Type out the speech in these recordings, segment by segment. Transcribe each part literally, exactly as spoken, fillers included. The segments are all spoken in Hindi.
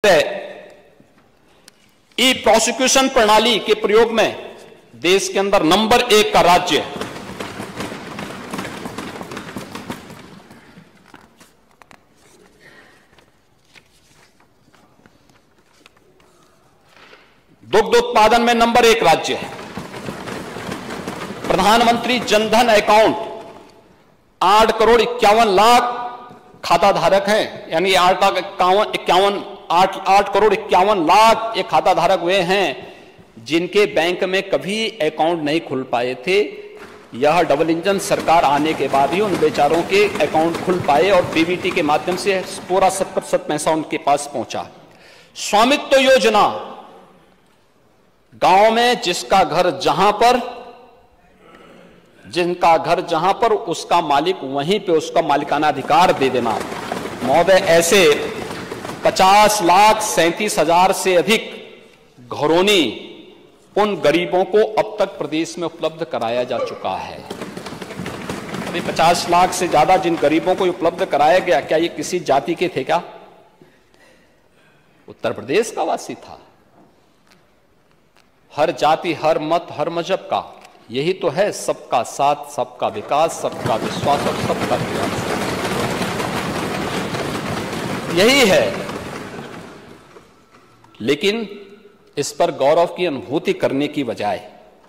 ई प्रोसिक्यूशन प्रणाली के प्रयोग में देश के अंदर नंबर एक का राज्य है। दुग्ध उत्पादन में नंबर एक राज्य है। प्रधानमंत्री जनधन अकाउंट आठ करोड़ इक्यावन लाख खाता धारक हैं, यानी आठ लाख इक्यावन इक्यावन आठ आठ करोड़ इक्यावन लाख ये खाता धारक वे हैं जिनके बैंक में कभी अकाउंट नहीं खुल पाए थे। यह डबल इंजन सरकार आने के बाद ही उन बेचारों के अकाउंट खुल पाए और डीबीटी के माध्यम से पूरा सत्तर प्रतिशत पैसा उनके पास पहुंचा। स्वामित्व योजना, गांव में जिसका घर जहां पर जिनका घर जहां पर उसका मालिक वहीं पे उसका मालिकाना अधिकार दे देना। महोदय, ऐसे पचास लाख सैंतीस हजार से अधिक घरौनी उन गरीबों को अब तक प्रदेश में उपलब्ध कराया जा चुका है। अभी पचास लाख से ज्यादा जिन गरीबों को उपलब्ध कराया गया, क्या ये किसी जाति के थे? क्या उत्तर प्रदेश का वासी था? हर जाति, हर मत, हर मजहब का। यही तो है सबका साथ, सबका विकास, सबका विश्वास और सबका प्रयास। यही है। लेकिन इस पर गौरव की अनुभूति करने की बजाय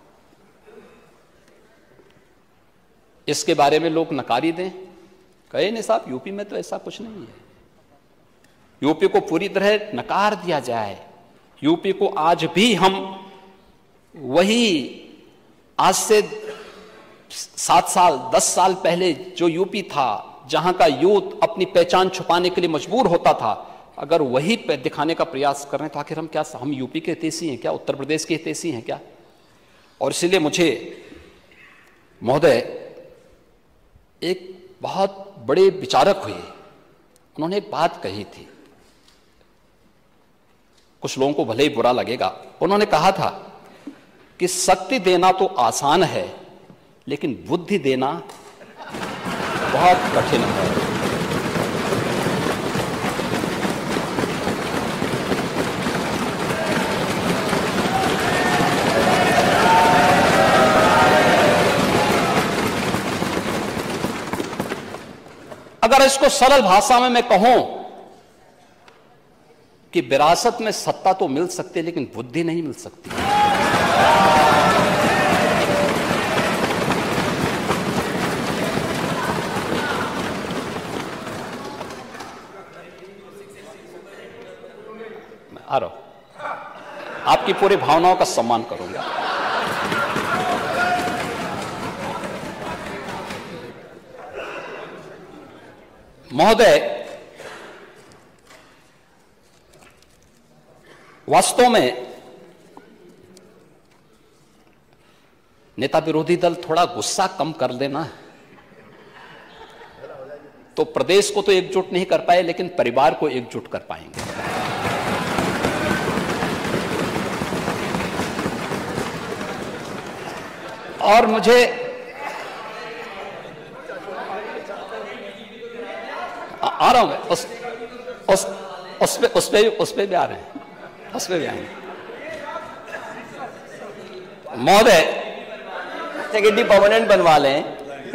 इसके बारे में लोग नकारी दें, कहे नहीं साहब यूपी में तो ऐसा कुछ नहीं है। यूपी को पूरी तरह नकार दिया जाए। यूपी को आज भी हम वही आज से सात साल दस साल पहले जो यूपी था, जहां का यूथ अपनी पहचान छुपाने के लिए मजबूर होता था, अगर वही पे दिखाने का प्रयास कर रहे हैं तो आखिर हम क्या हम यूपी के हितैषी हैं क्या? उत्तर प्रदेश के हितैषी हैं क्या? और इसलिए मुझे महोदय, एक बहुत बड़े विचारक हुए, उन्होंने एक बात कही थी, कुछ लोगों को भले ही बुरा लगेगा। उन्होंने कहा था कि शक्ति देना तो आसान है लेकिन बुद्धि देना बहुत कठिन है। अगर इसको सरल भाषा में मैं कहूं कि विरासत में सत्ता तो मिल सकती है लेकिन बुद्धि नहीं मिल सकती। मैं आ रहा हूं, आपकी पूरी भावनाओं का सम्मान करूंगा। महोदय, वास्तव में नेता विरोधी दल थोड़ा गुस्सा कम कर लेना तो प्रदेश को तो एकजुट नहीं कर पाए लेकिन परिवार को एकजुट कर पाएंगे। और मुझे आ, आ रहा हूं मैं उस उस उस पे उस पे उस पे भी आ रहे हैं उस पे भी आएंगे। महोदय, सेक्रेटरी परमानेंट बनवा लें।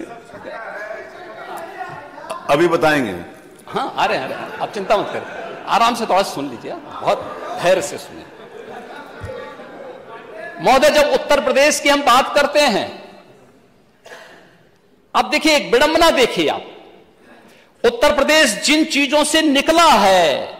अभी बताएंगे। हाँ, आ रहे हैं, आ रहे हैं, आप चिंता मत करें, आराम से थोड़ा सुन लीजिए, बहुत धैर्य से सुनिए। महोदय, जब उत्तर प्रदेश की हम बात करते हैं, अब देखिए एक विडंबना देखिए आप, उत्तर प्रदेश जिन चीजों से निकला है,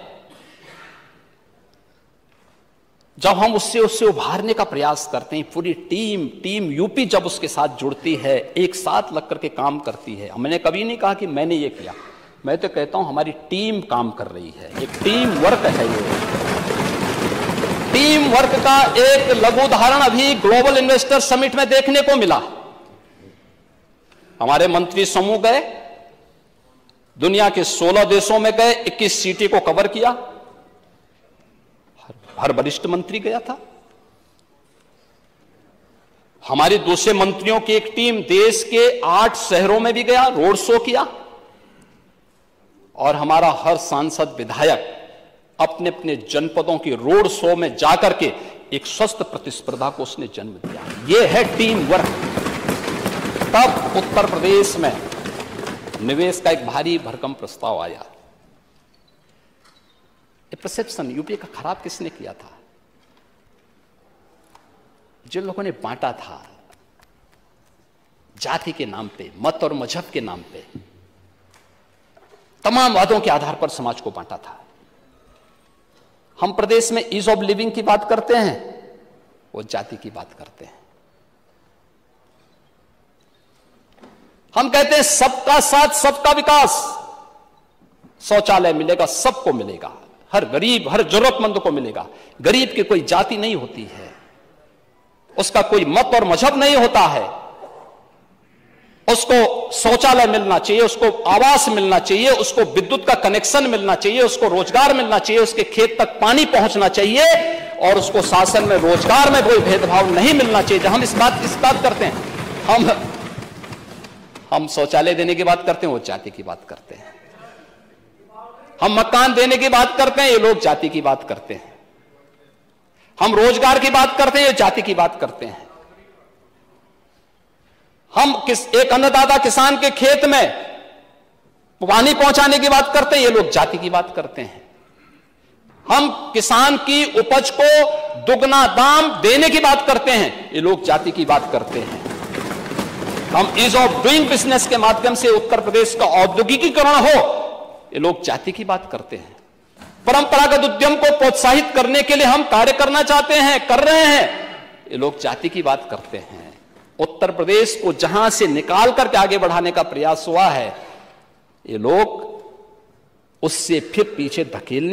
जब हम उससे उससे उभारने का प्रयास करते हैं, पूरी टीम टीम यूपी जब उसके साथ जुड़ती है, एक साथ लग करके काम करती है। मैंने कभी नहीं कहा कि मैंने ये किया, मैं तो कहता हूं हमारी टीम काम कर रही है, एक टीम वर्क है। ये टीम वर्क का एक लघु उदाहरण अभी ग्लोबल इन्वेस्टर समिट में देखने को मिला। हमारे मंत्री समूह गए, दुनिया के सोलह देशों में गए, इक्कीस सिटी को कवर किया, हर वरिष्ठ मंत्री गया था। हमारे दूसरे मंत्रियों की एक टीम देश के आठ शहरों में भी गया, रोड शो किया, और हमारा हर सांसद विधायक अपने अपने जनपदों की रोड शो में जाकर के एक स्वस्थ प्रतिस्पर्धा को उसने जन्म दिया। यह है टीम वर्क। तब उत्तर प्रदेश में निवेश का एक भारी भरकम प्रस्ताव आया। ये परसेप्शन यूपी का खराब किसने किया था? जिन लोगों ने बांटा था जाति के नाम पे, मत और मजहब के नाम पे, तमाम वादों के आधार पर समाज को बांटा था। हम प्रदेश में ईज ऑफ लिविंग की बात करते हैं, वो जाति की बात करते हैं। हम कहते हैं सबका साथ सबका विकास, शौचालय मिलेगा सबको मिलेगा, हर गरीब हर जरूरतमंद को मिलेगा। गरीब की कोई जाति नहीं होती है, उसका कोई मत और मजहब नहीं होता है। उसको शौचालय मिलना चाहिए, उसको आवास मिलना चाहिए, उसको विद्युत का कनेक्शन मिलना चाहिए, उसको रोजगार मिलना चाहिए, उसके खेत तक पानी पहुंचना चाहिए, और उसको शासन में रोजगार में कोई भेदभाव नहीं मिलना चाहिए। हम इस बात इस बात करते हैं, हम हम शौचालय देने की बात करते हैं, वो जाति की बात करते हैं। हम मकान देने की बात करते हैं, ये लोग जाति की बात करते हैं। हम रोजगार की बात करते हैं, ये जाति की बात करते हैं। हम किस एक अन्नदाता किसान के खेत में पानी पहुंचाने की बात करते हैं, ये लोग जाति की बात करते हैं। हम किसान की उपज को दुगना दाम देने की बात करते हैं, ये लोग जाति की बात करते हैं। हम ईज ऑफ डूइंग बिजनेस के माध्यम से उत्तर प्रदेश का औद्योगिकीकरण हो, ये लोग जाति की बात करते हैं। परंपरागत उद्यम को प्रोत्साहित करने के लिए हम कार्य करना चाहते हैं, कर रहे हैं, ये लोग जाति की बात करते हैं। उत्तर प्रदेश को जहां से निकाल करके आगे बढ़ाने का प्रयास हुआ है, ये लोग उससे फिर पीछे धकेलने।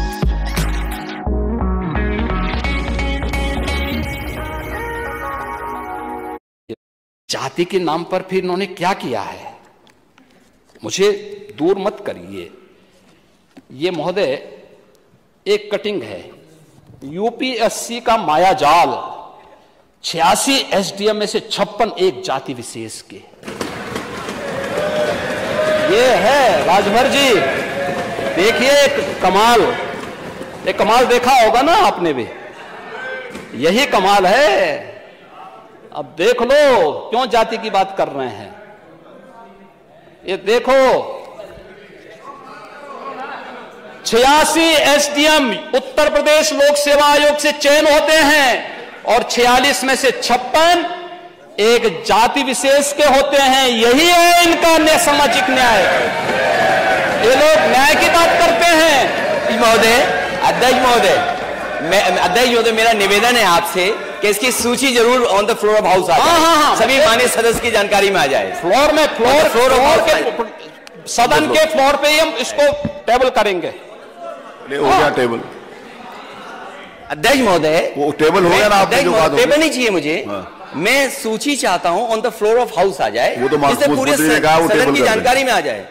जाति के नाम पर फिर इन्होंने क्या किया है, मुझे दूर मत करिए। ये महोदय एक कटिंग है, यूपीएससी का माया जाल, छियासी एसडीएम में से छप्पन एक जाति विशेष के। ये है राजभर जी, देखिए एक कमाल, एक कमाल देखा होगा ना आपने भी, यही कमाल है। अब देख लो क्यों जाति की बात कर रहे हैं। ये देखो छियासी एसडीएम उत्तर प्रदेश लोक सेवा आयोग से चयन होते हैं, और छियालीस में से छप्पन एक जाति विशेष के होते हैं। यही है इनका न्याय, सामाजिक न्याय। ये लोग न्याय की बात करते हैं। महोदय, अध्यक्ष महोदय, मैं अध्यक्ष महोदय, मेरा निवेदन है आपसे कि इसकी सूची जरूर on the floor of house आ जाए। हाँ, हाँ, हाँ, सभी माननीय सदस्य की जानकारी में आ जाए। फ्लोर में फ्लोर फ्लोर के सदन के फ्लोर पे ही हम इसको टेबल करेंगे। हो गया टेबल। अध्यक्ष महोदय, वो टेबल हो गया ना, आपने जो बात टेबल नहीं चाहिए मुझे। हाँ। मैं सूची चाहता हूं on the floor of house आ जाए, वो तो जिससे पूरे सदन की जानकारी में आ जाए।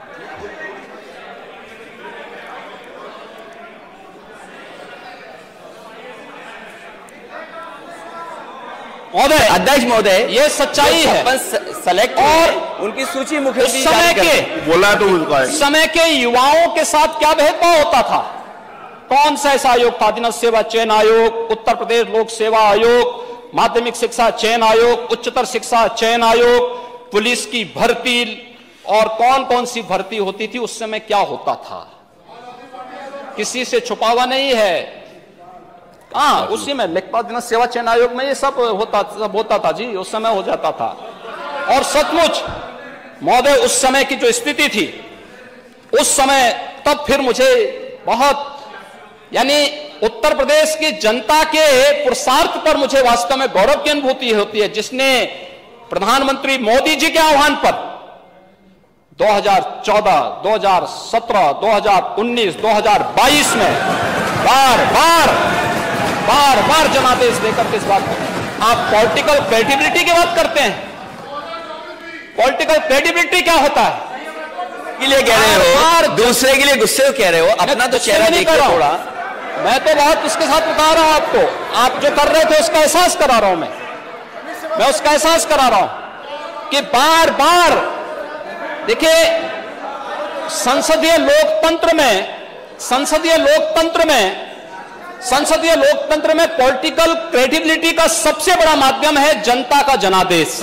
महोदय, अध्यक्ष महोदय, ये सच्चाई है। सेलेक्ट और उनकी सूची मुख्यमंत्री समय के बोला तो उनका है। समय के युवाओं के साथ क्या भेदभाव होता था? कौन सा ऐसा आयोग था? अधीनस्थ सेवा चयन आयोग, उत्तर प्रदेश लोक सेवा आयोग, माध्यमिक शिक्षा चयन आयोग, उच्चतर शिक्षा चयन आयोग, पुलिस की भर्ती, और कौन कौन सी भर्ती होती थी उस समय क्या होता था? किसी से छुपा हुआ नहीं है। हाँ, उसी में लिखता अधीनस्थ सेवा चयन आयोग में ये सब होता सब होता था जी, उस समय हो जाता था। और सचमुच महोदय उस समय की जो स्थिति थी उस समय, तब फिर मुझे बहुत, यानी उत्तर प्रदेश की जनता के पुरुषार्थ पर मुझे वास्तव में गौरव की अनुभूति होती है, जिसने प्रधानमंत्री मोदी जी के आह्वान पर दो हज़ार चौदह, दो हज़ार सत्रह, दो हज़ार उन्नीस, दो हज़ार बाईस में बार बार बार बार जनादेश देकर के इस बात को, आप पॉलिटिकल क्रेडिबिलिटी की बात करते हैं। पॉलिटिकल क्रेडिबिलिटी क्या होता है? के लिए कह रहे हो, दूसरे के लिए गुस्से कह रहे हो, अपना तो चेहरा देखो थोड़ा। मैं तो बहुत उसके साथ बता रहा हूं आपको, आप जो कर रहे थे उसका एहसास करा रहा हूं मैं मैं उसका एहसास करा रहा हूं कि बार बार देखिए, संसदीय लोकतंत्र में संसदीय लोकतंत्र में संसदीय लोकतंत्र में पॉलिटिकल क्रेडिबिलिटी का सबसे बड़ा माध्यम है जनता का जनादेश।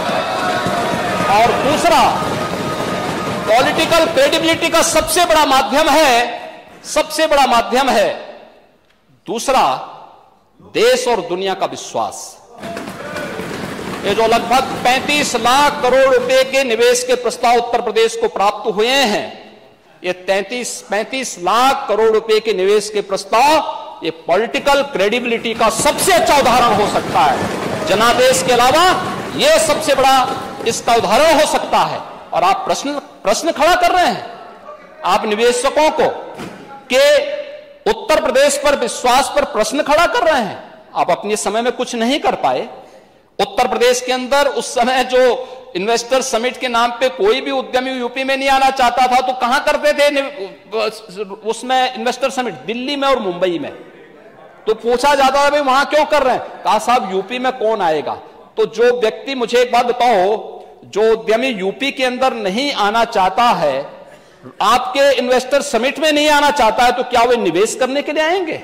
और दूसरा, पॉलिटिकल क्रेडिबिलिटी का सबसे बड़ा माध्यम है सबसे बड़ा माध्यम है दूसरा, देश और दुनिया का विश्वास। ये जो लगभग पैंतीस लाख करोड़ रुपए के निवेश के प्रस्ताव उत्तर प्रदेश को प्राप्त हुए हैं, ये तैंतीस पैंतीस लाख करोड़ रुपए के निवेश के प्रस्ताव, ये पॉलिटिकल क्रेडिबिलिटी का सबसे अच्छा उदाहरण हो सकता है। जनादेश के अलावा ये सबसे बड़ा इसका उदाहरण हो सकता है। और आप प्रश्न प्रश्न खड़ा कर रहे हैं, आप निवेशकों को के उत्तर प्रदेश पर विश्वास पर प्रश्न खड़ा कर रहे हैं। आप अपने समय में कुछ नहीं कर पाए। उत्तर प्रदेश के अंदर उस समय जो इन्वेस्टर समिट के नाम पे कोई भी उद्यमी यूपी में नहीं आना चाहता था, तो कहां करते थे उसमें इन्वेस्टर समिट? दिल्ली में और मुंबई में। तो पूछा जाता था भाई वहां क्यों कर रहे हैं? कहा साहब यूपी में कौन आएगा। तो जो व्यक्ति, मुझे एक बात बताओ, जो उद्यमी यूपी के अंदर नहीं आना चाहता है, आपके इन्वेस्टर समिट में नहीं आना चाहता है, तो क्या वे निवेश करने के लिए आएंगे?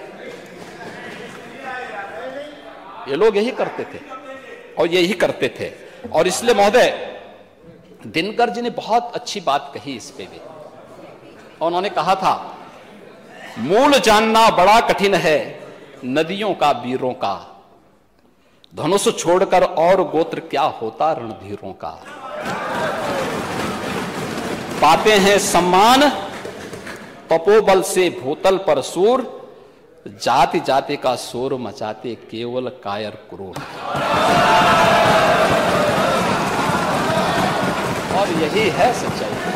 ये लोग यही करते थे और यही करते थे। और इसलिए महोदय, दिनकर जी ने बहुत अच्छी बात कही इस पे भी। उन्होंने कहा था, मूल जानना बड़ा कठिन है नदियों का वीरों का, धनुष छोड़कर और गोत्र क्या होता रणधीरों का। पाते हैं सम्मान तपोबल से भूतल पर सूर, जाति जाति का शोर मचाते केवल कायर क्रूर। और यही है सच्चाई।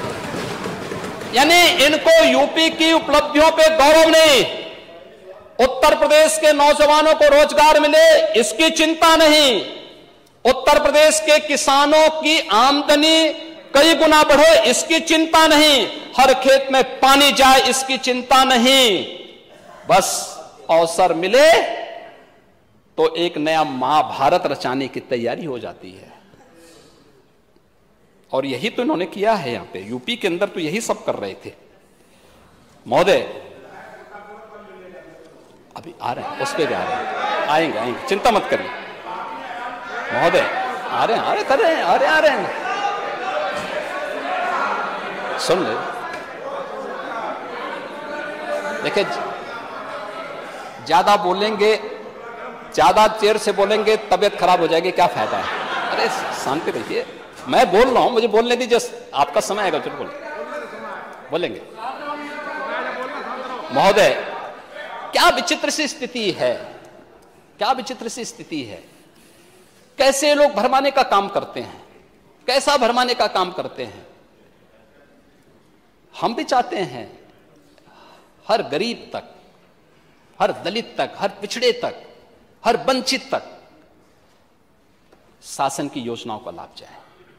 यानी इनको यूपी की उपलब्धियों पे गौरव नहीं, उत्तर प्रदेश के नौजवानों को रोजगार मिले इसकी चिंता नहीं, उत्तर प्रदेश के किसानों की आमदनी कई गुना बढ़े इसकी चिंता नहीं, हर खेत में पानी जाए इसकी चिंता नहीं। बस अवसर मिले तो एक नया महाभारत रचाने की तैयारी हो जाती है। और यही तो इन्होंने किया है। यहां पे यूपी के अंदर तो यही सब कर रहे थे। महोदय अभी आ रहे हैं, उस पर भी आ रहे हैं, आएंगे आएंगे, चिंता मत करिए महोदय। आ रहे हैं आ रहे कर रहे हैं आ रहे आ रहे हैं सुन ले। देखिए, ज्यादा बोलेंगे, ज्यादा देर से बोलेंगे तबीयत खराब हो जाएगी, क्या फायदा है? अरे शांति रहिए, मैं बोल रहा हूं, मुझे बोलने दीजिए, आपका समय आएगा फिर बोल बोलेंगे। महोदय, क्या विचित्र सी स्थिति है, क्या विचित्र सी स्थिति है। कैसे लोग भरमाने का काम करते हैं, कैसा भरमाने का काम करते हैं। हम भी चाहते हैं हर गरीब तक, हर दलित तक, हर पिछड़े तक, हर वंचित तक शासन की योजनाओं का लाभ जाए।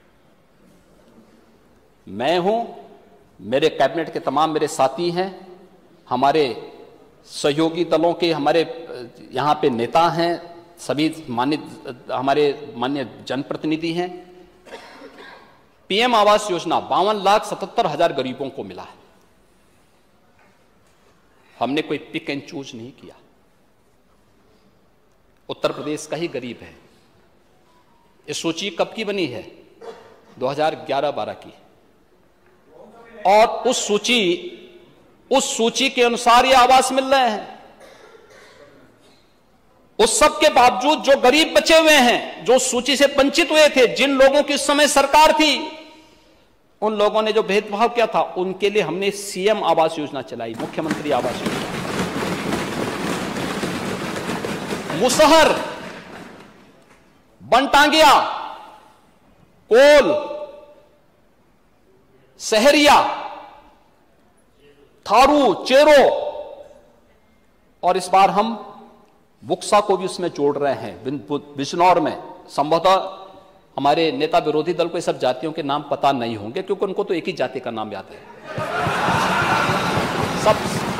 मैं हूं, मेरे कैबिनेट के तमाम मेरे साथी हैं, हमारे सहयोगी दलों के हमारे यहां पे नेता हैं, सभी मान्य हमारे मान्य जनप्रतिनिधि हैं। पीएम आवास योजना बावन लाख सतहत्तर हजार गरीबों को मिला है। हमने कोई पिक एंड चूज नहीं किया। उत्तर प्रदेश का ही गरीब है। ये सूची कब की बनी है? दो हज़ार ग्यारह बारह की। और उस सूची उस सूची के अनुसार ये आवास मिल रहे हैं। उस सब के बावजूद जो गरीब बचे हुए हैं, जो सूची से वंचित हुए थे, जिन लोगों की उस समय सरकार थी, उन लोगों ने जो भेदभाव किया था, उनके लिए हमने सीएम आवास योजना चलाई, मुख्यमंत्री आवास योजना। मुसहर, बनटांगिया, कोल, सहरिया, थारू, चेरो, और इस बार हम बुक्सा को भी उसमें जोड़ रहे हैं। बिजनौर में संभवतः हमारे नेता विरोधी दल को ये सब जातियों के नाम पता नहीं होंगे, क्योंकि उनको तो एक ही जाति का नाम याद है सब,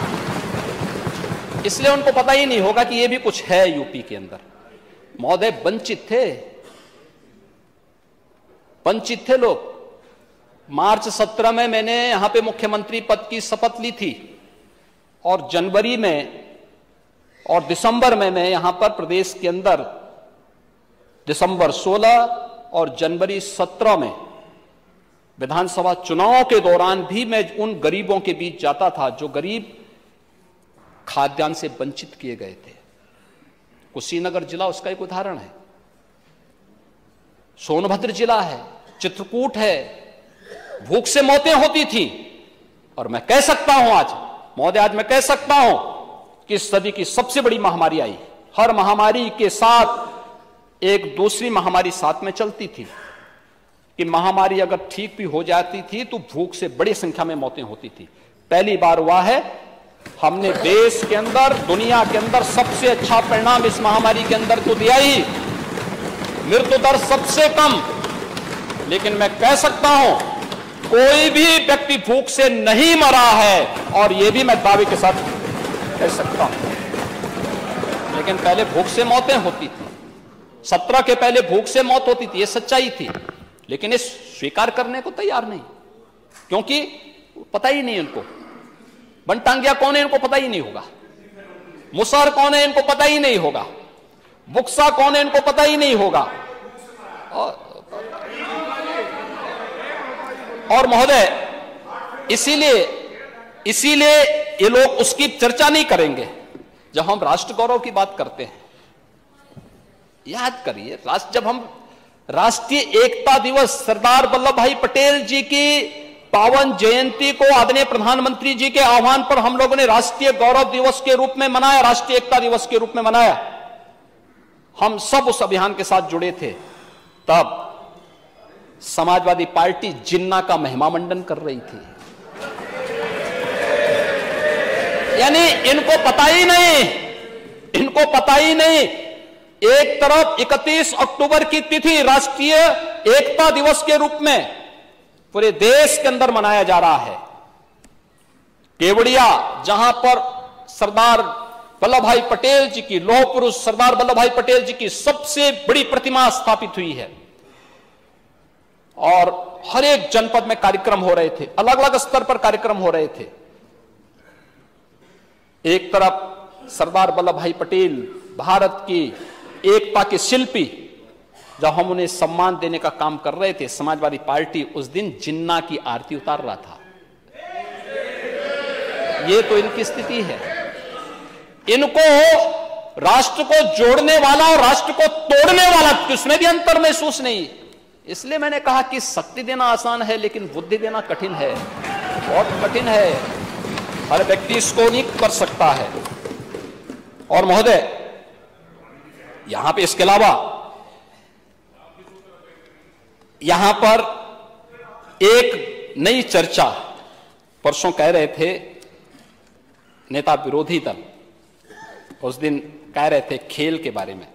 इसलिए उनको पता ही नहीं होगा कि ये भी कुछ है यूपी के अंदर। महोदय, वंचित थे, वंचित थे लोग। मार्च सत्रह में मैंने यहां पे मुख्यमंत्री पद की शपथ ली थी। और जनवरी में और दिसंबर में मैं यहां पर प्रदेश के अंदर दिसंबर सोलह और जनवरी सत्रह में विधानसभा चुनाव के दौरान भी मैं उन गरीबों के बीच जाता था जो गरीब खाद्यान्न से वंचित किए गए थे। कुशीनगर जिला उसका एक उदाहरण है, सोनभद्र जिला है, चित्रकूट है, भूख से मौतें होती थी। और मैं कह सकता हूं आज महोदय, आज मैं कह सकता हूं कि इस सदी की सबसे बड़ी महामारी आई। हर महामारी के साथ एक दूसरी महामारी साथ में चलती थी कि महामारी अगर ठीक भी हो जाती थी तो भूख से बड़ी संख्या में मौतें होती थी। पहली बार हुआ है, हमने देश के अंदर, दुनिया के अंदर सबसे अच्छा परिणाम इस महामारी के अंदर तो दिया ही, मृत्यु दर सबसे कम। लेकिन मैं कह सकता हूं कोई भी व्यक्ति भूख से नहीं मरा है, और यह भी मैं दावे के साथ कह सकता हूं। लेकिन पहले भूख से मौतें होती थी, सत्रह के पहले भूख से मौत होती थी, यह सच्चाई थी। लेकिन इस स्वीकार करने को तैयार नहीं, क्योंकि पता ही नहीं इनको बनटांगिया कौन है, इनको पता ही नहीं होगा। मुसहर कौन है, इनको पता ही नहीं होगा। बुक्सा कौन है, इनको पता ही नहीं होगा। और, और महोदय, इसीलिए इसीलिए ये लोग उसकी चर्चा नहीं करेंगे। जब हम राष्ट्र गौरव की बात करते हैं, याद करिए, राष्ट्र जब हम राष्ट्रीय एकता दिवस, सरदार वल्लभ भाई पटेल जी की पावन जयंती को आदरणीय प्रधानमंत्री जी के आह्वान पर हम लोगों ने राष्ट्रीय गौरव दिवस के रूप में मनाया, राष्ट्रीय एकता दिवस के रूप में मनाया। हम सब उस अभियान के साथ जुड़े थे। तब समाजवादी पार्टी जिन्ना का महिमा मंडन कर रही थी। यानी इनको पता ही नहीं, इनको पता ही नहीं। एक तरफ इकतीस अक्टूबर की तिथि राष्ट्रीय एकता दिवस के रूप में पूरे देश के अंदर मनाया जा रहा है। केवड़िया, जहां पर सरदार वल्लभ भाई पटेल जी की, लौह पुरुष सरदार वल्लभ भाई पटेल जी की सबसे बड़ी प्रतिमा स्थापित हुई है, और हर एक जनपद में कार्यक्रम हो रहे थे, अलग अलग स्तर पर कार्यक्रम हो रहे थे। एक तरफ सरदार वल्लभ भाई पटेल भारत की एकता के शिल्पी, जब हम उन्हें सम्मान देने का काम कर रहे थे, समाजवादी पार्टी उस दिन जिन्ना की आरती उतार रहा था। ये तो इनकी स्थिति है। इनको राष्ट्र को जोड़ने वाला और राष्ट्र को तोड़ने वाला, उसमें भी अंतर महसूस नहीं। इसलिए मैंने कहा कि शक्ति देना आसान है, लेकिन बुद्धि देना कठिन है, बहुत कठिन है। हर व्यक्ति इसको नहीं कर सकता है। और महोदय, यहां पे इसके अलावा यहां पर एक नई चर्चा, परसों कह रहे थे नेता विरोधी दल, उस दिन कह रहे थे खेल के बारे में,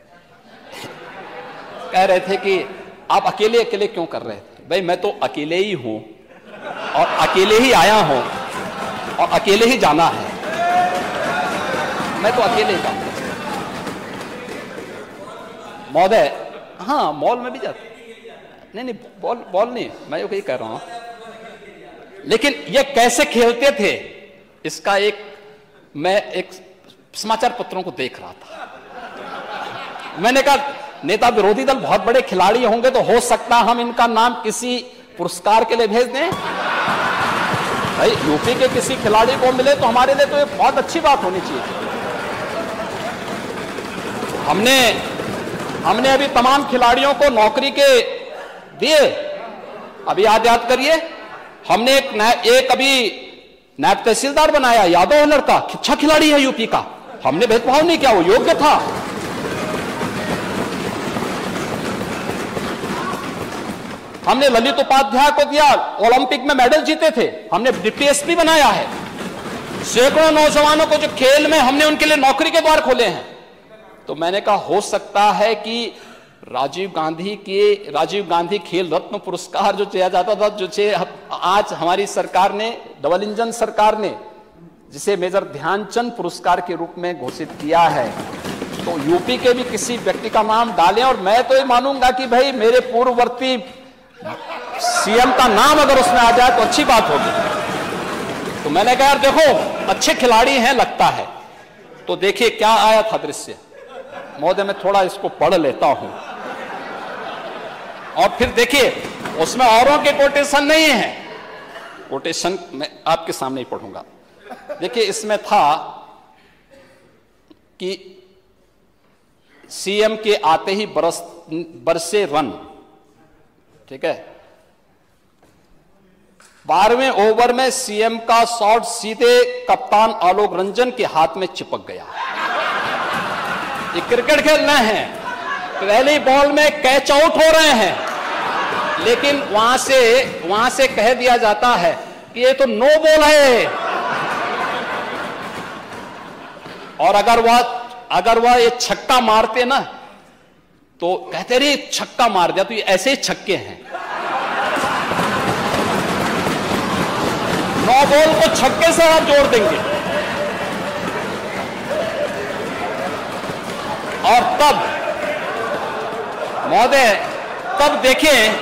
कह रहे थे कि आप अकेले अकेले क्यों कर रहे थे। भाई, मैं तो अकेले ही हूं और अकेले ही आया हूं और अकेले ही जाना है। मैं तो अकेले ही जाऊंगा महोदय। हाँ, मॉल में भी जाते, नहीं नहीं बॉल बॉल नहीं, मैं यही कह रहा हूं। लेकिन ये कैसे खेलते थे, इसका एक मैं एक समाचार पत्रों को देख रहा था। मैंने कहा नेता विरोधी दल बहुत बड़े खिलाड़ी होंगे, तो हो सकता हम इनका नाम किसी पुरस्कार के लिए भेज दें। भाई, यूपी के किसी खिलाड़ी को मिले तो हमारे लिए तो ये बहुत अच्छी बात होनी चाहिए। हमने हमने अभी तमाम खिलाड़ियों को नौकरी के दिए। अभी याद याद करिए, हमने एक एक अभी नायब तहसीलदार बनाया, यादव है लड़का, अच्छा खिलाड़ी है यूपी का। हमने भेदभाव नहीं किया, वो योग्य था। हमने ललित उपाध्याय को दिया, ओलंपिक में मेडल जीते थे, हमने डिप्टी एसपी बनाया है। सैकड़ों नौजवानों को जो खेल में हमने उनके लिए नौकरी के द्वार खोले हैं। तो मैंने कहा हो सकता है कि राजीव गांधी के राजीव गांधी खेल रत्न पुरस्कार जो दिया जाता था, जो आज हमारी सरकार ने, डबल इंजन सरकार ने, जिसे मेजर ध्यानचंद पुरस्कार के रूप में घोषित किया है, तो यूपी के भी किसी व्यक्ति का नाम डालें। और मैं तो ये मानूंगा कि भाई मेरे पूर्ववर्ती सीएम का नाम अगर उसमें आ जाए तो अच्छी बात होगी। तो मैंने कहा यार देखो, अच्छे खिलाड़ी हैं लगता है। तो देखिए क्या आया था दृश्य। महोदय मैं थोड़ा इसको पढ़ लेता हूं और फिर देखिए उसमें औरों के कोटेशन नहीं है, कोटेशन मैं आपके सामने ही पढ़ूंगा। देखिए इसमें था कि सीएम के आते ही बरस बरसे रन, ठीक है। बारहवें ओवर में सीएम का शॉट सीधे कप्तान आलोक रंजन के हाथ में चिपक गया। ये क्रिकेट खेल रहे हैं, पहली बॉल में कैच आउट हो रहे हैं, लेकिन वहां से वहां से कह दिया जाता है कि ये तो नो बॉल है। और अगर वह अगर वह ये छक्का मारते ना तो कहते रहे छक्का मार दिया, तो ये ऐसे ही छक्के हैं। नौ बॉल को छक्के से आप जोड़ देंगे। और तब महोदय तब देखें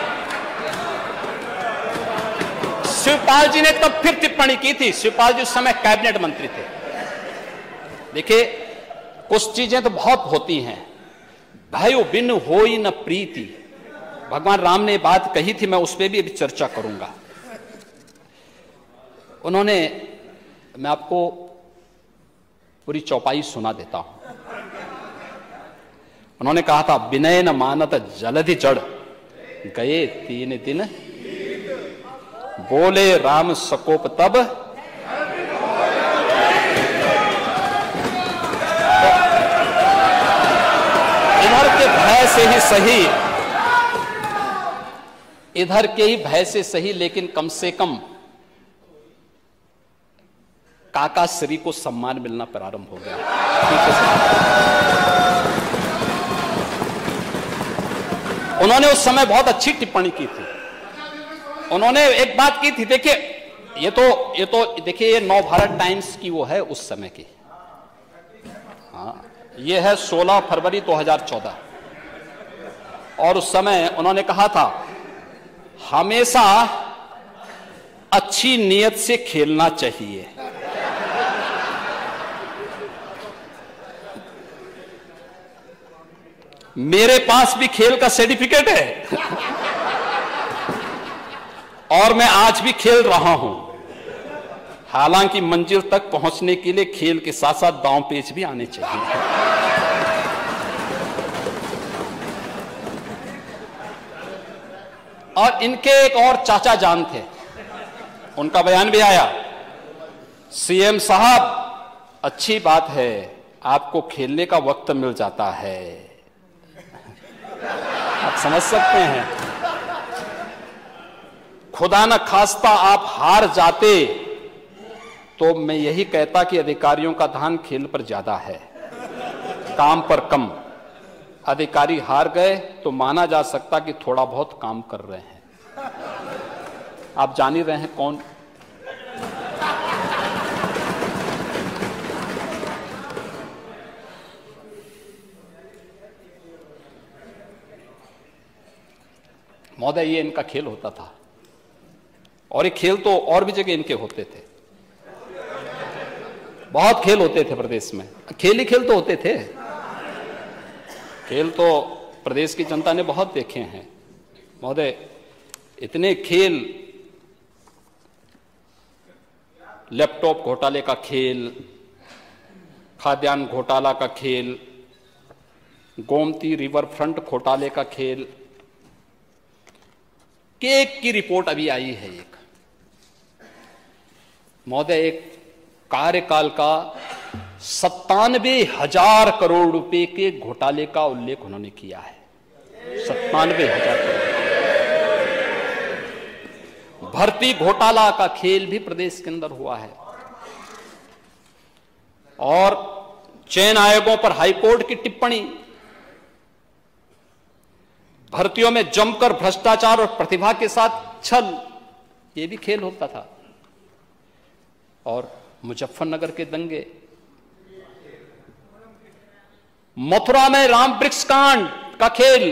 शिवपाल जी ने तब फिर टिप्पणी की थी। शिवपाल जी उस समय कैबिनेट मंत्री थे। देखिए कुछ चीजें तो बहुत होती हैं, भाइयों बिन होई न प्रीति, भगवान राम ने बात कही थी, मैं उस पर भी अभी चर्चा करूंगा। उन्होंने, मैं आपको पूरी चौपाई सुना देता हूं। उन्होंने कहा था विनय न मानत जलधि जड़ गए तीन दिन, बोले राम सकोप तब इधर के भय से ही सही, इधर के ही भय से सही, लेकिन कम से कम काका श्री को सम्मान मिलना प्रारंभ हो गया। उन्होंने उस समय बहुत अच्छी टिप्पणी की थी। उन्होंने एक बात की थी, देखिए ये तो ये तो देखिए ये नव भारत टाइम्स की वो है उस समय की, हाँ ये है सोलह फरवरी दो हज़ार चौदह। और उस समय उन्होंने कहा था हमेशा अच्छी नीयत से खेलना चाहिए। मेरे पास भी खेल का सर्टिफिकेट है और मैं आज भी खेल रहा हूं। हालांकि मंजिल तक पहुंचने के लिए खेल के साथ साथ दांव पेच भी आने चाहिए। और इनके एक और चाचा जान थे, उनका बयान भी आया, सीएम साहब अच्छी बात है आपको खेलने का वक्त मिल जाता है। आप समझ सकते हैं, खुदा न खास्ता आप हार जाते तो मैं यही कहता कि अधिकारियों का ध्यान खेल पर ज्यादा है, काम पर कम। अधिकारी हार गए तो माना जा सकता कि थोड़ा बहुत काम कर रहे हैं। आप जान ही रहे हैं कौन। महोदय ये इनका खेल होता था, और ये खेल तो और भी जगह इनके होते थे। बहुत खेल होते थे प्रदेश में, खेल ही खेल तो होते थे। खेल तो प्रदेश की जनता ने बहुत देखे हैं महोदय। इतने खेल, लैपटॉप घोटाले का खेल, खाद्यान्न घोटाला का खेल, गोमती रिवर फ्रंट घोटाले का खेल, केक की रिपोर्ट अभी आई है एक महोदय, एक कार्यकाल का सत्तानवे हजार करोड़ रुपए के घोटाले का उल्लेख उन्होंने किया है। सत्तानवे हजार करोड़। भर्ती घोटाला का खेल भी प्रदेश के अंदर हुआ है। और चयन आयोगों पर हाईकोर्ट की टिप्पणी, भर्तियों में जमकर भ्रष्टाचार और प्रतिभा के साथ छल, यह भी खेल होता था। और मुजफ्फरनगर के दंगे, मथुरा में राम वृक्ष कांड का खेल।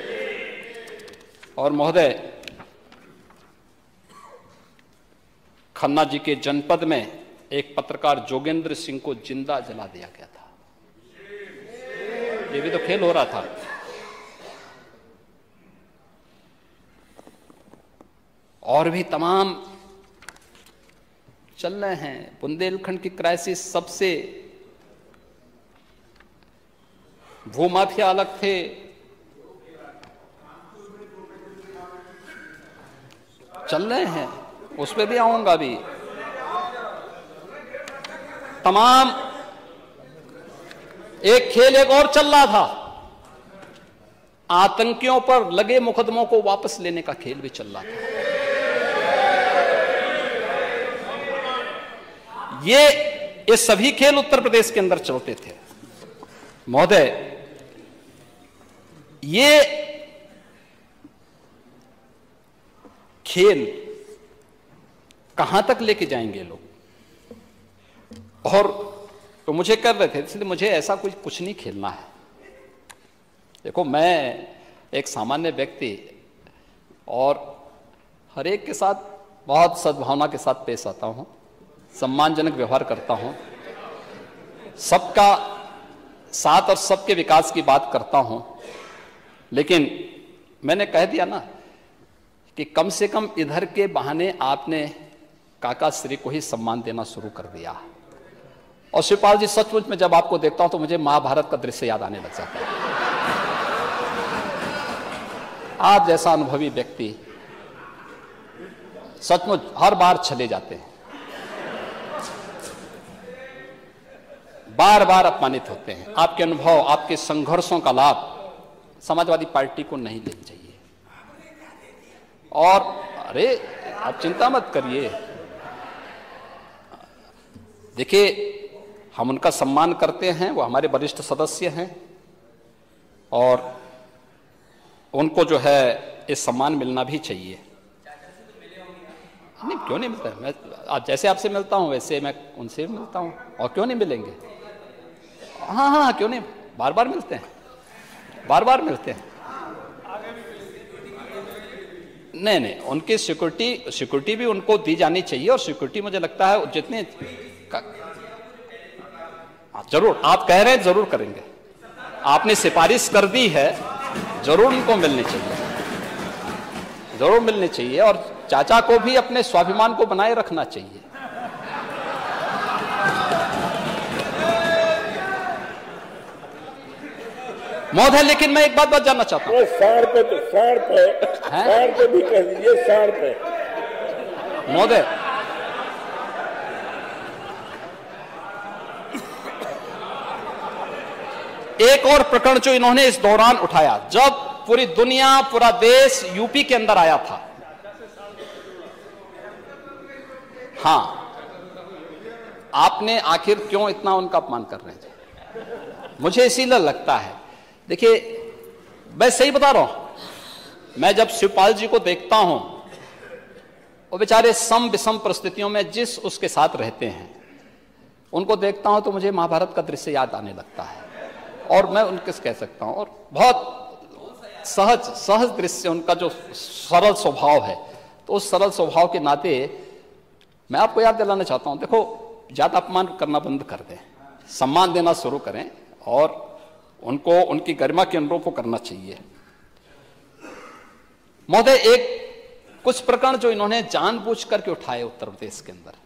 और महोदय खन्ना जी के जनपद में एक पत्रकार जोगेंद्र सिंह को जिंदा जला दिया गया था। ये भी तो खेल हो रहा था। और भी तमाम चल रहे हैं। बुंदेलखंड की क्राइसिस सबसे, भूमाफिया अलग थे, चल रहे हैं, उस पर भी आऊंगा भी। तमाम एक खेल एक और चल रहा था, आतंकियों पर लगे मुकदमों को वापस लेने का खेल भी चल रहा था। ये ये सभी खेल उत्तर प्रदेश के अंदर चलते थे। महोदय, ये खेल कहां तक लेके जाएंगे लोग? और तो मुझे कर रहे थे, इसलिए मुझे ऐसा कुछ कुछ नहीं खेलना है। देखो, मैं एक सामान्य व्यक्ति और हर एक के साथ बहुत सद्भावना के साथ पेश आता हूं, सम्मानजनक व्यवहार करता हूं, सबका साथ और सबके विकास की बात करता हूं। लेकिन मैंने कह दिया ना कि कम से कम इधर के बहाने आपने काका श्री को ही सम्मान देना शुरू कर दिया। और शिवपाल जी, सचमुच में जब आपको देखता हूं तो मुझे महाभारत का दृश्य याद आने लग जाता है। आप जैसा अनुभवी व्यक्ति सचमुच हर बार चले जाते हैं, बार बार अपमानित होते हैं। आपके अनुभव, आपके संघर्षों का लाभ समाजवादी पार्टी को नहीं लेना चाहिए। और अरे आप चिंता मत करिए, देखिए हम उनका सम्मान करते हैं, वो हमारे वरिष्ठ सदस्य हैं और उनको जो है ये सम्मान मिलना भी चाहिए। नहीं, क्यों नहीं मिलता है? मैं आज जैसे आपसे मिलता हूं वैसे मैं उनसे मिलता हूं, और क्यों नहीं मिलेंगे? हाँ हाँ क्यों नहीं, बार बार मिलते हैं, बार बार मिलते हैं। नहीं नहीं, उनकी सिक्योरिटी सिक्योरिटी भी उनको दी जानी चाहिए। और सिक्योरिटी मुझे लगता है जितने का, जरूर आप कह रहे हैं, जरूर करेंगे। आपने सिफारिश कर दी है, जरूर उनको मिलनी चाहिए, जरूर मिलनी चाहिए। और चाचा को भी अपने स्वाभिमान को बनाए रखना चाहिए। महोदय, लेकिन मैं एक बात बात जानना चाहता हूँ। साढ़ पे तो साढ़ पे साढ़ पे भी कह दीजिए, साढ़ पे। महोदय, एक और प्रकरण जो इन्होंने इस दौरान उठाया, जब पूरी दुनिया, पूरा देश यूपी के अंदर आया था, हाँ, आपने आखिर क्यों इतना उनका अपमान कर रहे थे? मुझे इसीलिए लगता है, देखिए मैं सही बता रहा हूं, मैं जब शिवपाल जी को देखता हूं, वो बेचारे सम विषम परिस्थितियों में जिस उसके साथ रहते हैं, उनको देखता हूं तो मुझे महाभारत का दृश्य याद आने लगता है। और मैं उनके कह सकता हूं, और बहुत सहज सहज दृश्य, उनका जो सरल स्वभाव है, तो उस सरल स्वभाव के नाते मैं आपको याद दिलाना चाहता हूं, देखो ज्यादा अपमान करना बंद कर दें, सम्मान देना शुरू करें और उनको उनकी गरिमा के अनुरूप को करना चाहिए। महोदय, एक कुछ प्रकरण जो इन्होंने जानबूझ करके उठाए उत्तर प्रदेश के अंदर,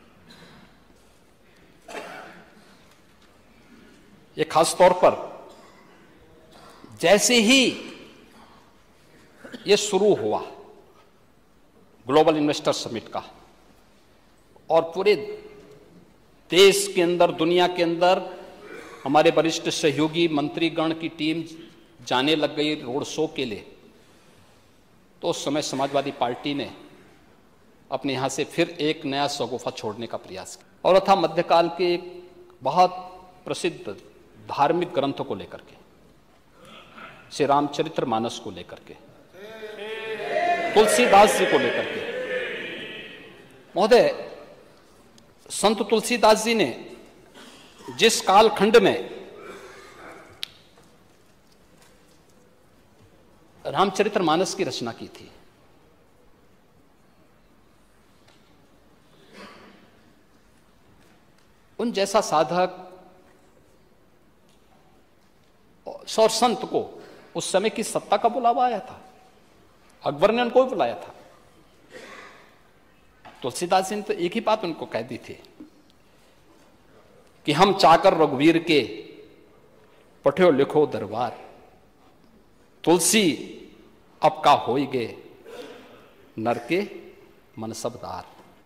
ये खास तौर पर जैसे ही ये शुरू हुआ ग्लोबल इन्वेस्टर समिट का, और पूरे देश के अंदर, दुनिया के अंदर हमारे वरिष्ठ सहयोगी मंत्रीगण की टीम जाने लग गई रोड शो के लिए, तो उस समय समाजवादी पार्टी ने अपने यहां से फिर एक नया शगुफा छोड़ने का प्रयास किया। और था मध्यकाल के एक बहुत प्रसिद्ध धार्मिक ग्रंथों को लेकर के, श्री रामचरित्र मानस को लेकर के, तुलसीदास जी को लेकर के। महोदय, संत तुलसीदास जी ने जिस कालखंड में रामचरित्र मानस की रचना की थी, उन जैसा साधक और संत को उस समय की सत्ता का बुलावा आया था। अकबर ने उनको भी बुलाया था। तुलसीदास जी ने तो एक ही बात उनको कह दी थी कि हम चाकर रघुवीर के पठ्यो लिखो दरबार, तुलसी अब का होई गे नर के मन सबदार।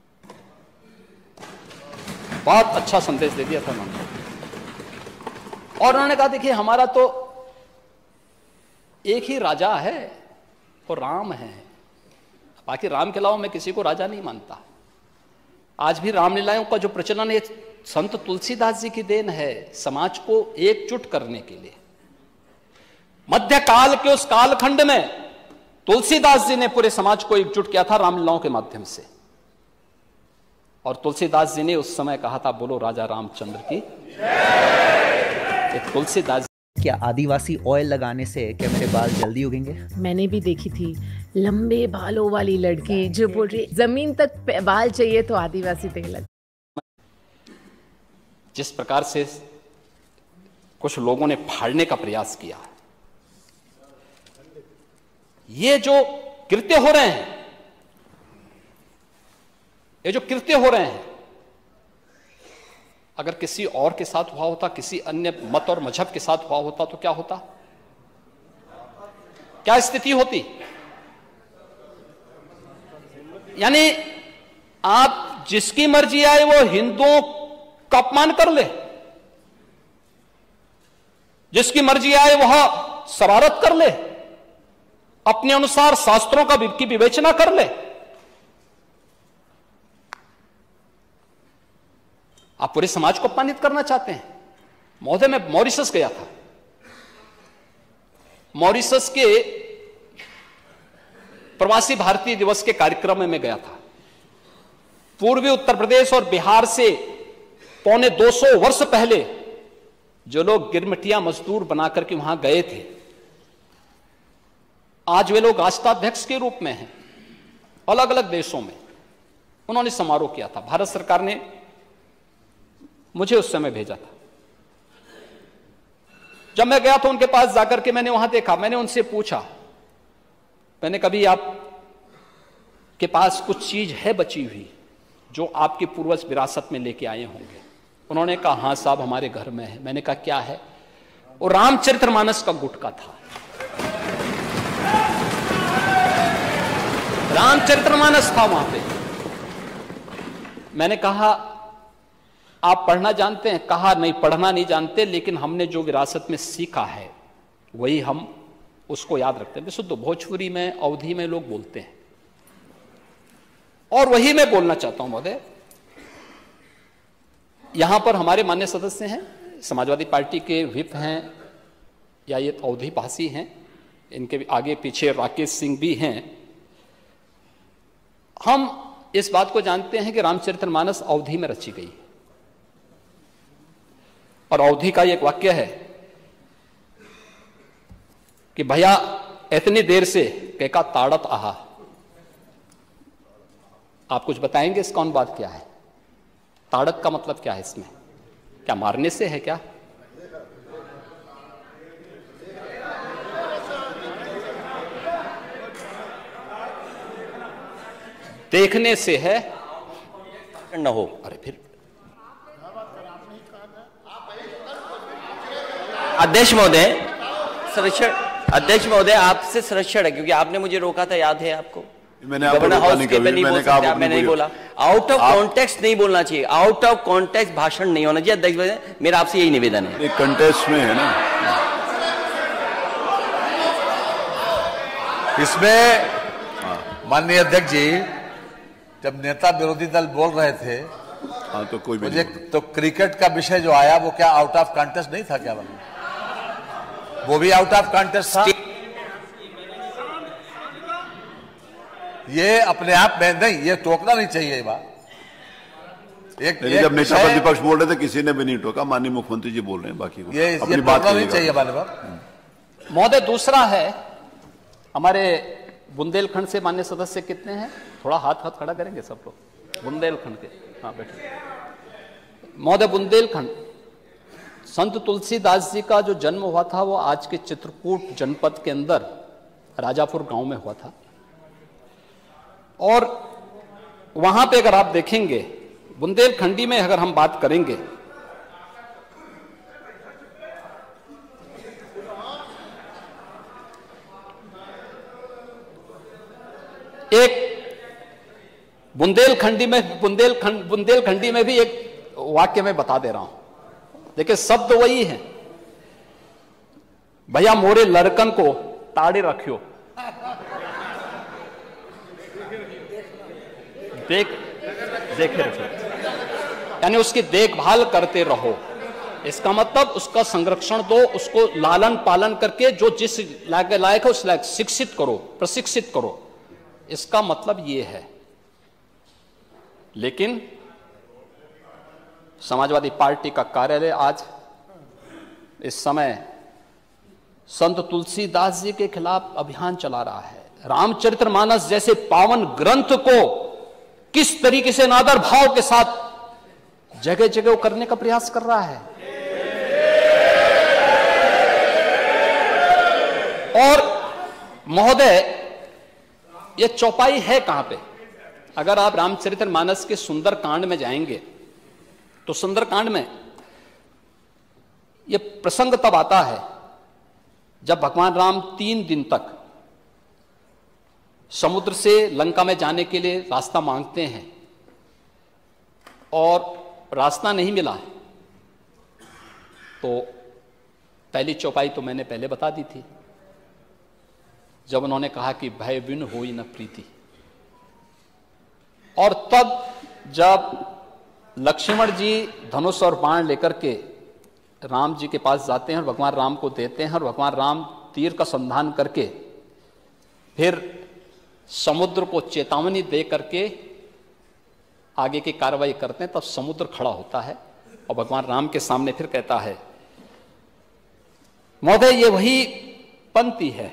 बहुत अच्छा संदेश दे दिया था उन्होंने। और उन्होंने कहा देखिए हमारा तो एक ही राजा है, वो राम है, बाकी राम के अलावा मैं किसी को राजा नहीं मानता। आज भी रामलीलाओं का जो प्रचलन है संत तुलसीदास जी की देन है, समाज को एकजुट करने के लिए। मध्यकाल के उस कालखंड में तुलसीदास जी ने पूरे समाज को एकजुट किया था रामलीलाओं के माध्यम से। और तुलसीदास जी ने उस समय कहा था बोलो राजा रामचंद्र की जय। तुलसीदास क्या आदिवासी ऑयल लगाने से क्या मेरे बाल जल्दी उगेंगे? मैंने भी देखी थी लंबे बालों वाली लड़की जो बोल रही जमीन तक बाल चाहिए तो आदिवासी तेल लगा। जिस प्रकार से कुछ लोगों ने फाड़ने का प्रयास किया, ये जो कृत्य हो रहे हैं, ये जो कृत्य हो रहे हैं, अगर किसी और के साथ हुआ होता, किसी अन्य मत और मजहब के साथ हुआ होता तो क्या होता, क्या स्थिति होती? यानी आप जिसकी मर्जी आए वो हिंदुओं का अपमान कर ले, जिसकी मर्जी आए वह शरारत कर ले, अपने अनुसार शास्त्रों का की विवेचना कर ले। आप पूरे समाज को अपमानित करना चाहते हैं। महोदय मैं मॉरिशस गया था, मॉरिशस के प्रवासी भारतीय दिवस के कार्यक्रम में मैं गया था। पूर्वी उत्तर प्रदेश और बिहार से पौने दो सौ वर्ष पहले जो लोग गिरमिटिया मजदूर बनाकर के वहां गए थे, आज वे लोग राष्ट्राध्यक्ष के रूप में हैं अलग अलग देशों में। उन्होंने समारोह किया था, भारत सरकार ने मुझे उस समय भेजा था। जब मैं गया तो उनके पास जाकर के मैंने वहां देखा, मैंने उनसे पूछा, मैंने कभी आप के पास कुछ चीज है बची हुई जो आपके पूर्वज विरासत में लेके आए होंगे? उन्होंने कहा हाँ साहब हमारे घर में है। मैंने कहा क्या है? वो रामचरितमानस का गुटका था। रामचरितमानस था वहां पे। मैंने कहा आप पढ़ना जानते हैं? कहा नहीं, पढ़ना नहीं जानते, लेकिन हमने जो विरासत में सीखा है वही हम उसको याद रखते हैं। शुद्ध भोजपुरी में, अवधी में लोग बोलते हैं और वही मैं बोलना चाहता हूं महोदय। यहां पर हमारे मान्य सदस्य हैं, समाजवादी पार्टी के व्हिप हैं या ये अवधी भाषी हैं, इनके आगे पीछे राकेश सिंह भी हैं। हम इस बात को जानते हैं कि रामचरितमानस अवधी में रची गई और अवधी का एक वाक्य है कि भैया इतनी देर से कैका ताड़त आहा। आप कुछ बताएंगे इसका अनुवाद क्या है? ताड़त का मतलब क्या है इसमें? क्या मारने से है क्या? देखने से है न हो। अरे फिर अध्यक्ष महोदय, संरक्षण अध्यक्ष महोदय आपसे संरक्षण है क्योंकि आपने मुझे रोका था, याद है आपको? मैंने आपको रोका नहीं कभी, मैंने कहा मैंने नहीं बोला। आउट ऑफ कॉन्टेक्स्ट नहीं बोलना चाहिए, आउट ऑफ कॉन्टेक्स्ट भाषण नहीं होना चाहिए। अध्यक्ष महोदय मेरा आपसे यही निवेदन है। एक कंटेस्ट में है ना, इसमें माननीय अध्यक्ष जी जब नेता विरोधी दल बोल रहे थे हाँ तो कोई मुझे तो क्रिकेट का विषय जो आया वो क्या आउट ऑफ कॉन्टेस्ट नहीं था क्या? वो भी आउट ऑफ कॉन्टेस्ट था। ये अपने आप में नहीं, ये टोकना नहीं चाहिए ये बात। एक, एक जब नेता प्रतिपक्ष बोल रहे थे किसी ने भी नहीं टोका, माननीय मुख्यमंत्री जी बोल रहे हैं, बाकी ये, ये टोकना नहीं चाहिए माननीय महोदय। दूसरा है, हमारे बुंदेलखंड से मान्य सदस्य कितने हैं? थोड़ा हाथ हाथ खड़ा करेंगे सब लोग बुंदेलखंड के। हाँ बैठे। महोदय, बुंदेलखंड, संत तुलसीदास जी का जो जन्म हुआ था वो आज के चित्रकूट जनपद के अंदर राजापुर गांव में हुआ था। और वहां पे अगर आप देखेंगे, बुंदेलखंडी में अगर हम बात करेंगे, एक बुंदेलखंडी में बुंदेलखंड बुंदेलखंडी में भी एक वाक्य में बता दे रहा हूं। देखिए, शब्द वही है, भैया मोरे लड़कन को ताड़े रखियो, देख देखे रखियो, यानी उसकी देखभाल करते रहो। इसका मतलब उसका संरक्षण दो, उसको लालन पालन करके जो जिस लायक लायक है उस लायक शिक्षित करो, प्रशिक्षित करो, इसका मतलब यह है। लेकिन समाजवादी पार्टी का कार्यालय आज इस समय संत तुलसीदास जी के खिलाफ अभियान चला रहा है। रामचरितमानस जैसे पावन ग्रंथ को किस तरीके से नादर भाव के साथ जगह जगह करने का प्रयास कर रहा है। और महोदय, यह चौपाई है कहां पे? अगर आप रामचरितमानस के सुंदर कांड में जाएंगे तो सुंदर कांड में यह प्रसंग तब आता है जब भगवान राम तीन दिन तक समुद्र से लंका में जाने के लिए रास्ता मांगते हैं और रास्ता नहीं मिला है। तो पहली चौपाई तो मैंने पहले बता दी थी, जब उन्होंने कहा कि भय बिन होई न प्रीति। और तब जब लक्ष्मण जी धनुष और बाण लेकर के राम जी के पास जाते हैं और भगवान राम को देते हैं और भगवान राम तीर का संधान करके फिर समुद्र को चेतावनी दे करके आगे की कार्रवाई करते हैं, तब समुद्र खड़ा होता है और भगवान राम के सामने फिर कहता है, महोदय ये वही पंक्ति है,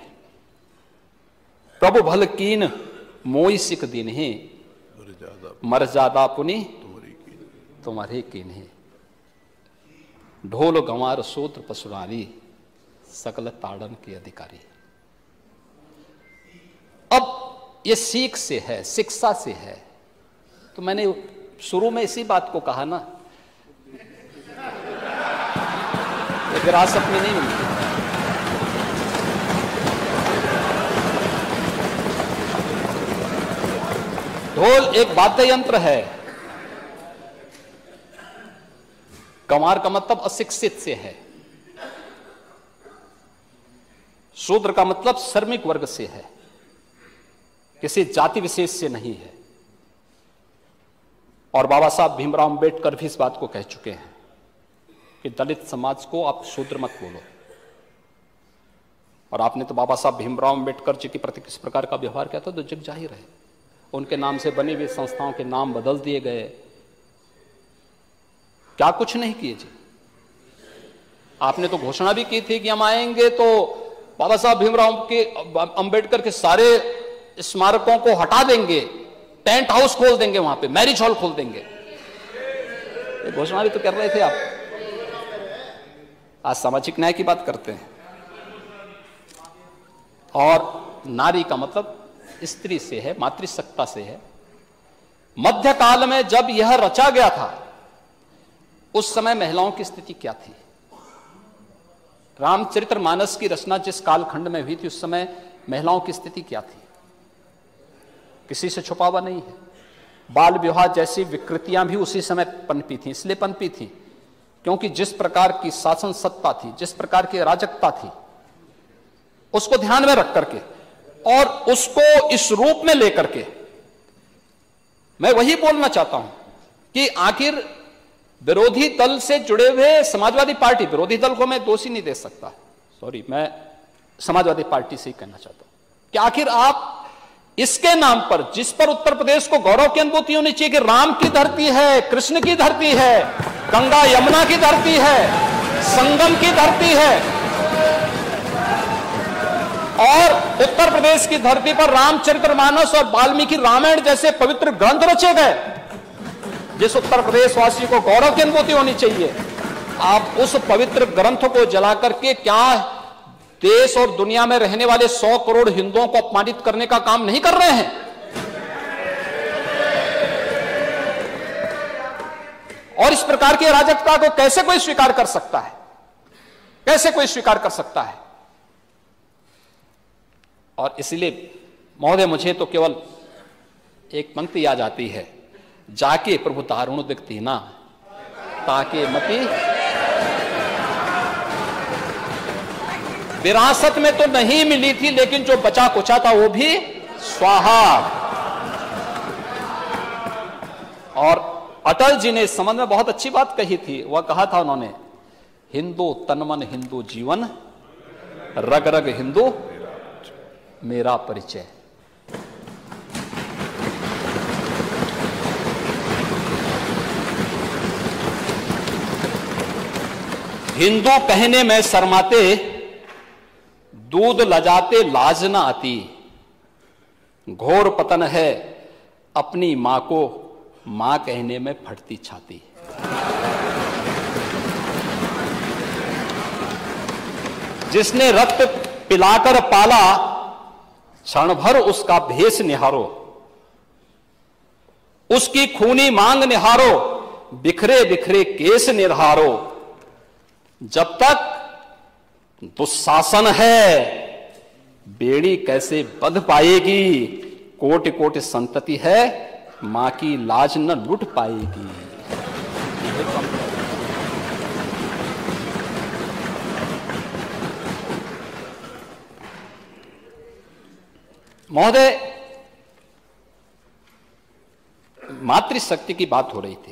प्रभु भल कीन मोई सिख दिन ही मर्यादा पुनि तुम्हारे कीन है, ढोल गंवार सूत्र पशुरारी सकल ताड़न के अधिकारी। अब ये सीख से है, शिक्षा से है। तो मैंने शुरू में इसी बात को कहा ना, ये विरासत में नहीं मिलती। ढोल एक वाद्य यंत्र है, गंवार का मतलब अशिक्षित से है, शूद्र का मतलब श्रमिक वर्ग से है, किसी जाति विशेष से नहीं है। और बाबा साहब भीमराव अंबेडकर भी इस बात को कह चुके हैं कि दलित समाज को आप शूद्र मत बोलो। और आपने तो बाबा साहब भीमराव अंबेडकर जी के प्रति किस प्रकार का व्यवहार किया था तो जग जाहिर है। उनके नाम से बनी हुई संस्थाओं के नाम बदल दिए गए, क्या कुछ नहीं किए जी। आपने तो घोषणा भी की थी कि हम आएंगे तो बाबा साहब भीमराव के अंबेडकर के सारे स्मारकों को हटा देंगे, टेंट हाउस खोल देंगे, वहां पे मैरिज हॉल खोल देंगे। ये घोषणा भी तो कर रहे थे आप। आज सामाजिक न्याय की बात करते हैं। और नारी का मतलब स्त्री से है, मातृसत्ता से है। मध्यकाल में जब यह रचा गया था उस समय महिलाओं की स्थिति क्या थी? रामचरितमानस की रचना जिस कालखंड में हुई थी उस समय महिलाओं की स्थिति क्या थी? किसी से छुपा हुआ नहीं है। बाल विवाह जैसी विकृतियां भी उसी समय पनपी थी। इसलिए पनपी थी क्योंकि जिस प्रकार की शासन सत्ता थी, जिस प्रकार की अराजकता थी, उसको ध्यान में रख करके और उसको इस रूप में लेकर के मैं वही बोलना चाहता हूं कि आखिर विरोधी दल से जुड़े हुए समाजवादी पार्टी, विरोधी दल को मैं दोषी नहीं दे सकता, सॉरी, मैं समाजवादी पार्टी से ही कहना चाहता हूं कि आखिर आप इसके नाम पर, जिस पर उत्तर प्रदेश को गौरव की अनुभूति होनी चाहिए कि राम की धरती है, कृष्ण की धरती है, गंगा यमुना की धरती है, संगम की धरती है, और उत्तर प्रदेश की धरती पर रामचरितमानस और वाल्मीकि रामायण जैसे पवित्र ग्रंथ रचे गए, जिस उत्तर प्रदेश वासी को गौरव की अनुभूति होनी चाहिए, आप उस पवित्र ग्रंथ को जला करके क्या देश और दुनिया में रहने वाले सौ करोड़ हिंदुओं को अपमानित करने का काम नहीं कर रहे हैं? और इस प्रकार की अराजकता को कैसे कोई स्वीकार कर सकता है? कैसे कोई स्वीकार कर सकता है? और इसलिए महोदय, मुझे तो केवल एक पंक्ति याद आती है, जाके प्रभु दारुण दिखती ना ताके मती। विरासत में तो नहीं मिली थी, लेकिन जो बचा कुचा था वो भी स्वाहा। और अटल जी ने इस संबंध में बहुत अच्छी बात कही थी। वह कहा था उन्होंने, हिंदू तनमन हिंदू जीवन, रग रग हिंदू मेरा परिचय। हिंदू कहने में शर्माते, दूध लजाते लाज न आती। घोर पतन है अपनी मां को मां कहने में फटती छाती। जिसने रक्त पिलाकर पाला, क्षण भर उसका भेष निहारो। उसकी खूनी मांग निहारो, बिखरे बिखरे केस निहारो। जब तक दुशासन है, बेड़ी कैसे बंध पाएगी। कोटि कोटि संतति है, मां की लाज न लुट पाएगी। महोदय, मातृशक्ति की बात हो रही थी।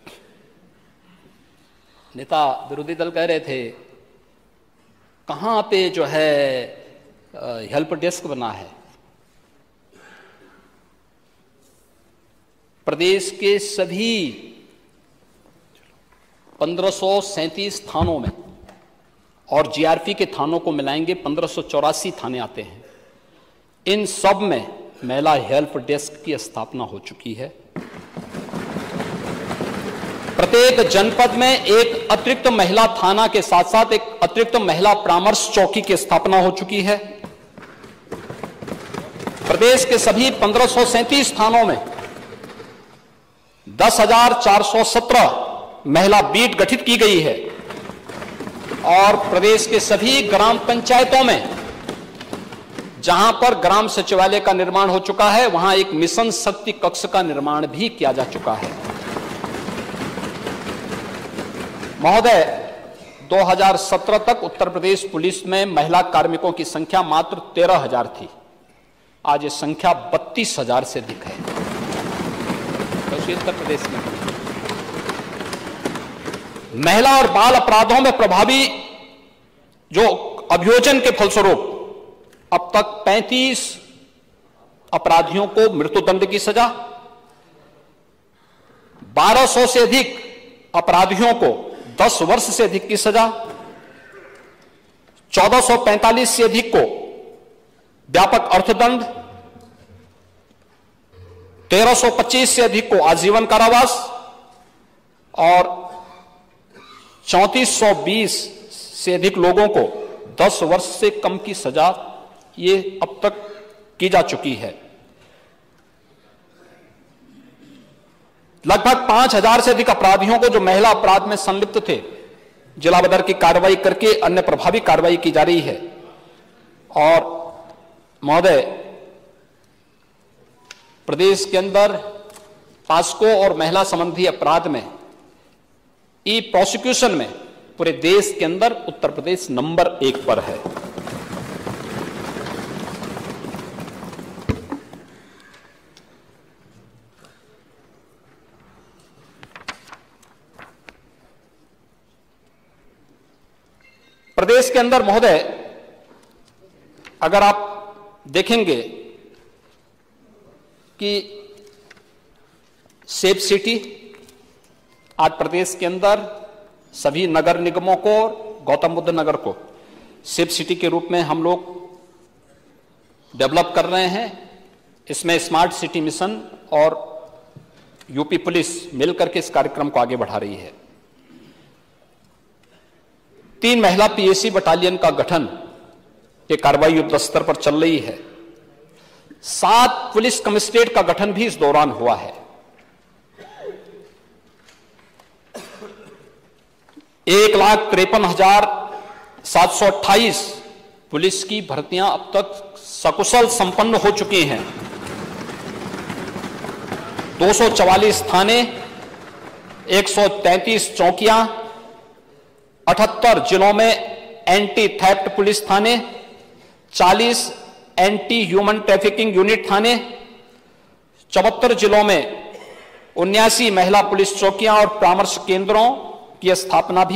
नेता विरोधी दल कह रहे थे कहां पे जो है हेल्प डेस्क बना है। प्रदेश के सभी पंद्रह सौ सैंतीस थानों में और जीआरपी के थानों को मिलाएंगे पंद्रह सौ चौरासी थाने आते हैं। इन सब में महिला हेल्प डेस्क की स्थापना हो चुकी है। प्रत्येक जनपद में एक अतिरिक्त महिला थाना के साथ साथ एक अतिरिक्त महिला परामर्श चौकी की स्थापना हो चुकी है। प्रदेश के सभी पंद्रह सौ सैंतीस थानों में दस हजार चार सौ सत्रह महिला बीट गठित की गई है। और प्रदेश के सभी ग्राम पंचायतों में जहां पर ग्राम सचिवालय का निर्माण हो चुका है, वहां एक मिशन शक्ति कक्ष का निर्माण भी किया जा चुका है। महोदय, दो हज़ार सत्रह तक उत्तर प्रदेश पुलिस में महिला कार्मिकों की संख्या मात्र तेरह हजार थी। आज ये संख्या बत्तीस हजार से अधिक है उत्तर प्रदेश में। महिला और बाल अपराधों में प्रभावी जो अभियोजन के फलस्वरूप अब तक पैंतीस अपराधियों को मृत्युदंड की सजा, बारह सौ से अधिक अपराधियों को दस वर्ष से अधिक की सजा, चौदह सौ पैंतालीस से अधिक को व्यापक अर्थदंड, तेरह सौ पच्चीस से अधिक को आजीवन कारावास और चौंतीस सौ बीस से अधिक लोगों को दस वर्ष से कम की सजा ये अब तक की जा चुकी है। लगभग पांच हजार से अधिक अपराधियों को जो महिला अपराध में संलिप्त थे, जिला बदर की कार्रवाई करके अन्य प्रभावी कार्रवाई की जा रही है। और महोदय, प्रदेश के अंदर पास्को और महिला संबंधी अपराध में ई प्रोसिक्यूशन में पूरे देश के अंदर उत्तर प्रदेश नंबर एक पर है। प्रदेश के अंदर महोदय, अगर आप देखेंगे कि सेफ सिटी आज प्रदेश के अंदर सभी नगर निगमों को, गौतम बुद्ध नगर को सेफ सिटी के रूप में हम लोग डेवलप कर रहे हैं। इसमें स्मार्ट सिटी मिशन और यूपी पुलिस मिलकर के इस कार्यक्रम को आगे बढ़ा रही है। तीन महिला पीएसी बटालियन का गठन, ये कार्रवाई युद्ध स्तर पर चल रही है। सात पुलिस कमिश्नरेट का गठन भी इस दौरान हुआ है। एक लाख तिरपन हजार सात सौ अट्ठाईस पुलिस की भर्तियां अब तक सकुशल संपन्न हो चुकी हैं। दो सौ चवालीस थाने, एक सौ तैंतीस चौकियां, अठहत्तर जिलों में एंटी थेफ्ट पुलिस थाने, चालीस एंटी ह्यूमन ट्रैफिकिंग यूनिट थाने, चौहत्तर जिलों में उन्यासी महिला पुलिस चौकियां और परामर्श केंद्रों की स्थापना भी